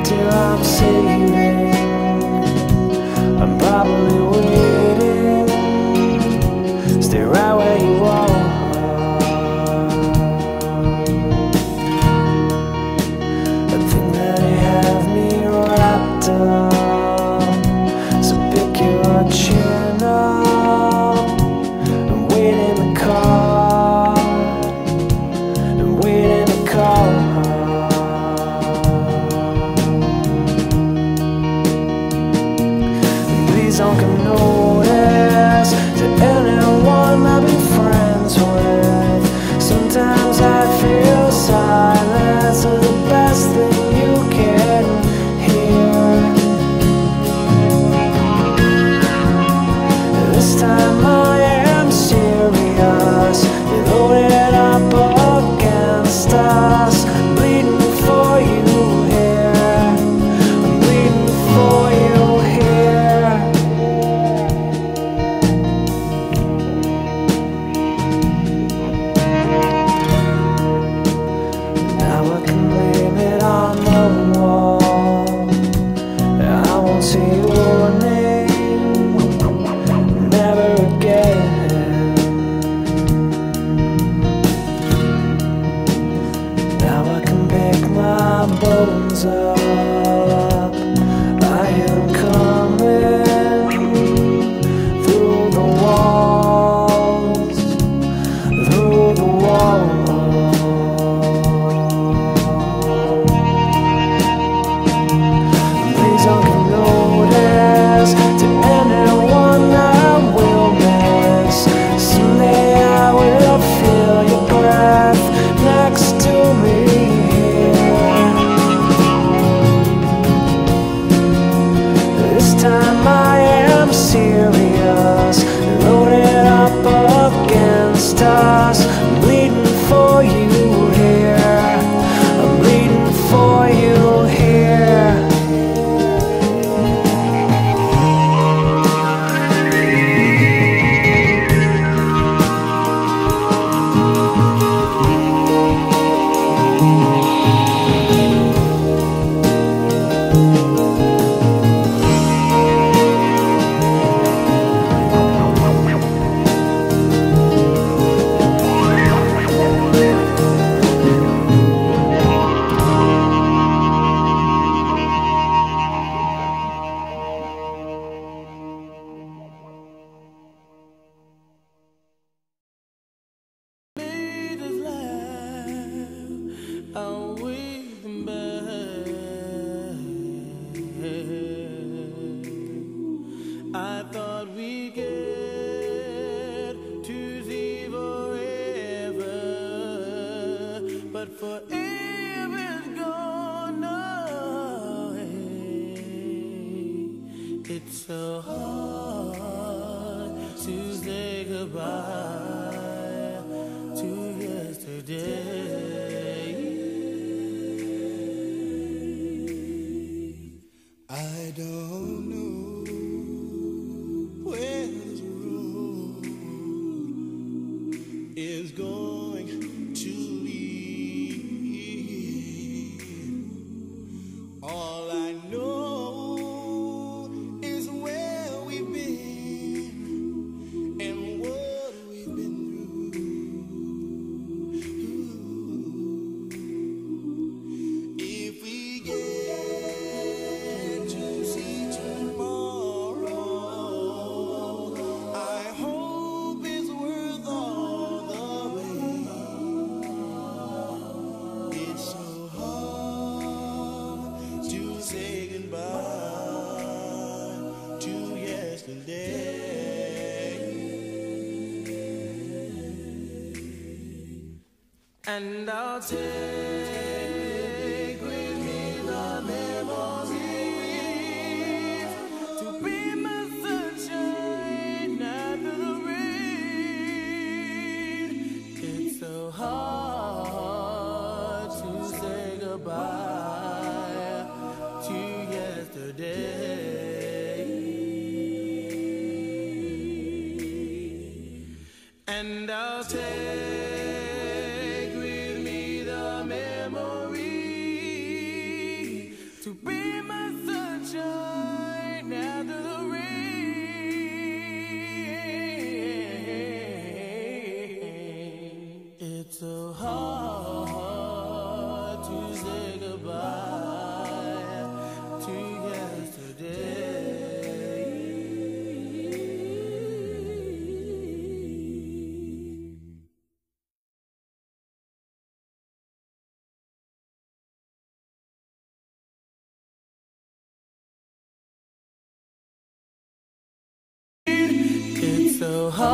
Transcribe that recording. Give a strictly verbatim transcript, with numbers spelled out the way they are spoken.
after I'm saving, I'm probably waiting. Stay right where you are. I think that you have me wrapped up, so pick your chin up and wait in the car, and wait in the car. Please don't give notice to anyone I've been friends with. Sometimes I feel silence is the best thing you can hear. This time I am serious. You load it up against us. I'm bleeding for you here. I'm bleeding for you here. Now I can blame it on the wall. I won't say your name, never again. Now I can pick my bones up. I am coming through the walls, through the walls. Please don't give notice to anyone I will miss. Someday I will feel your breath next to me here. This time I am serious. Load it up against us. I'm bleeding for you here. I'm bleeding for you here. I thought we'd get to see forever, but forever's gone away. It's so hard to say goodbye to yesterday. I don't know where this road is going to lead. All I know is where we've been and what we've been through. If we get to see tomorrow, I hope it's worth all the wait. It's so hard to say goodbye to yesterday. And I'll take with me the memories to be my sunshine after the rain. It's so hard to say goodbye to yesterday. And I'll take with me the memory to be your heart.